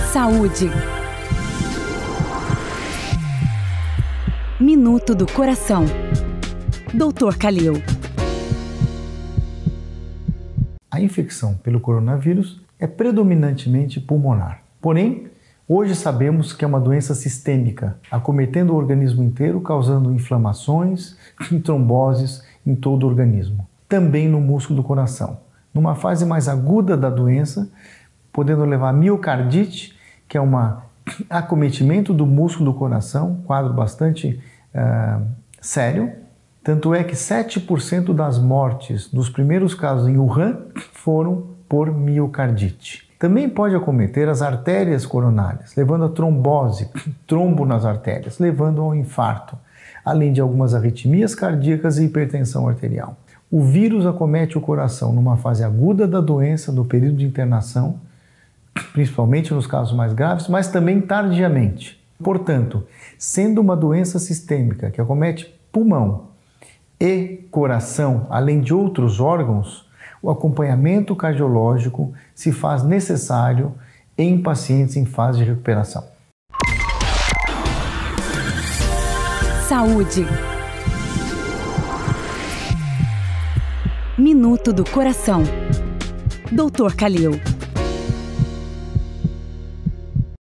Saúde. Minuto do Coração. Dr. Kalil. A infecção pelo coronavírus é predominantemente pulmonar. Porém, hoje sabemos que é uma doença sistêmica, acometendo o organismo inteiro, causando inflamações e tromboses em todo o organismo. Também no músculo do coração. Numa fase mais aguda da doença, podendo levar a miocardite, que é um acometimento do músculo do coração, quadro bastante sério. Tanto é que 7% das mortes dos primeiros casos em Wuhan foram por miocardite. Também pode acometer as artérias coronárias, levando a trombose, trombo nas artérias, levando ao infarto, além de algumas arritmias cardíacas e hipertensão arterial. O vírus acomete o coração numa fase aguda da doença, no período de internação, principalmente nos casos mais graves, mas também tardiamente. Portanto, sendo uma doença sistêmica que acomete pulmão e coração, além de outros órgãos, o acompanhamento cardiológico se faz necessário em pacientes em fase de recuperação. Saúde. Minuto do Coração. Dr. Kalil.